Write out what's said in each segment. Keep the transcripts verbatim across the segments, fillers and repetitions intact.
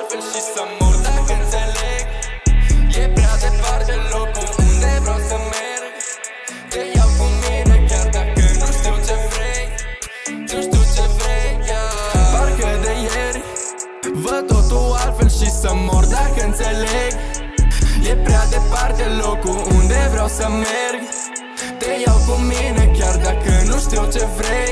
altfel și să mor dacă înțeleg. E prea departe locul unde vreau să merg. Te iau cu mine chiar dacă nu știu ce vrei. Nu știu ce vrei, yeah. Parcă de ieri văd totul altfel și să mor dacă înțeleg. E prea departe locul unde vreau să merg. Te iau cu mine chiar dacă nu știu ce vrei.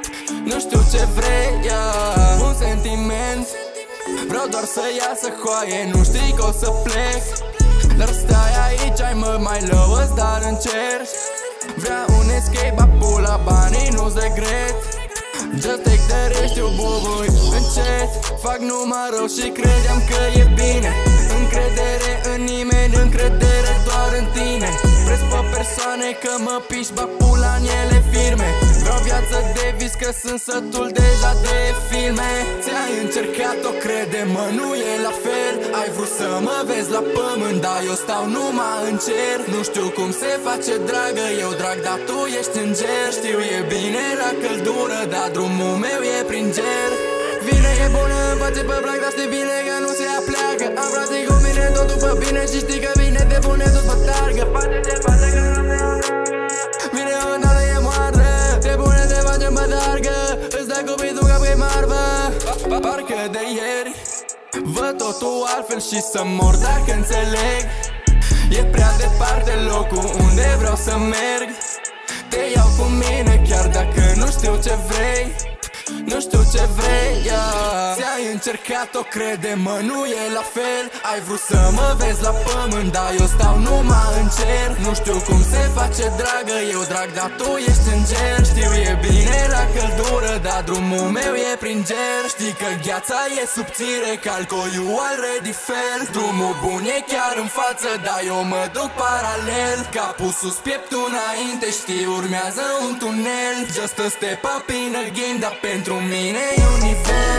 Nu știu ce vrei, yeah. Un sentiment, vreau doar să iasă coaie, nu știi că o să plec. Dar stai aici, ai mă mai lăuăți, dar încerci. Vrea un escape, apula banii, nu-ți regret. Just take the risk, eu bubui încet. Fac numai rău și credeam că e bine. Încredere în nimeni, încredere doar în tine. Preț pe persoane că mă piși, bag pula în ele firme. Vreau viață de vis că sunt sătul deja de filme. Ți-ai încercat-o, crede-mă, nu e la fel. Ai vrut să mă vezi la pământ, dar eu stau numai în cer. Nu știu cum se face, dragă, eu drag, dar tu ești înger. Știu e bine la căldură, dar drumul meu e prin ger. Vine e bună, face pe plac, dar știi bine că nu se apleacă. Am frații cu mine, totul pe bine și știi că vine de bune, tot mă targă. Face-te, face că nu te apleacă. Vine o dată e moară, de bune te face mă targă. Îți dai cupitul ca că-i marvă. Parcă de ieri văd totul altfel și să mor dacă înțeleg. E prea departe locul unde vreau să merg. Te iau cu mine chiar dacă nu știu ce vrei. Nu știu ce vrei, yeah. Ți-ai încercat-o, crede-mă, nu e la fel. Ai vrut să mă vezi la pământ, dar eu stau numai în cer. Nu știu cum se face, dragă, eu drag, dar tu ești înger. Știu e bine la căldură, dar drumul meu e prin ger. Știi că gheața e subțire, calcoiul already fell. Drumul bun e chiar în față, dar eu mă duc paralel. Capul sus, pieptul înainte, știi, urmează un tunel. Just a step up in the game, dar pentru mine e un nivel.